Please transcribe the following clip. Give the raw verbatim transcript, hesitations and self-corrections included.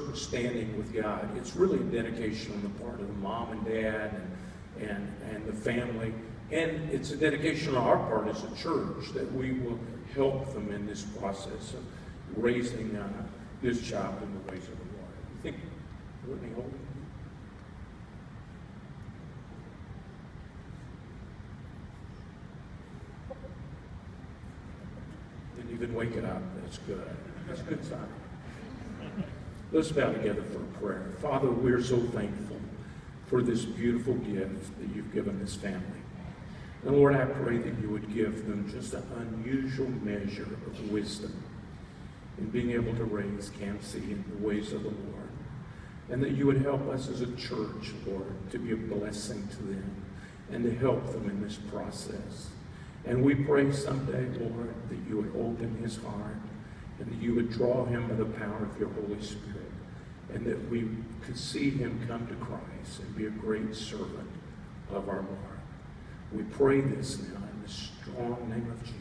certain standing with God. It's really a dedication on the part of the mom and dad and, and, and the family. And it's a dedication on our part as a church that we will help them in this process of raising uh, this child in the ways of the Lord. You think Whitney Holden? Didn't even wake it up. That's good. That's a good sign. Let's bow together for a prayer. Father, we're so thankful for this beautiful gift that you've given this family. And Lord, I pray that you would give them just an unusual measure of wisdom in being able to raise Campsie in the ways of the Lord. And that you would help us as a church, Lord, to be a blessing to them and to help them in this process. And we pray someday, Lord, that you would open his heart and that you would draw him by the power of your Holy Spirit, and that we could see him come to Christ and be a great servant of our Lord. We pray this now in the strong name of Jesus.